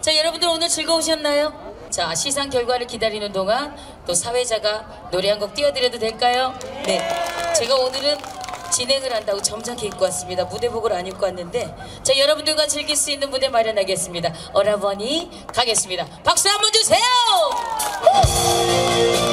자, 여러분들 오늘 즐거우셨나요? 자, 시상 결과를 기다리는 동안 또 사회자가 노래 한 곡 띄워드려도 될까요? 네. 제가 오늘은 진행을 한다고 점잖게 입고 왔습니다. 무대복을 안 입고 왔는데, 자, 여러분들과 즐길 수 있는 무대 마련하겠습니다. 오라버니 가겠습니다. 박수 한번 주세요!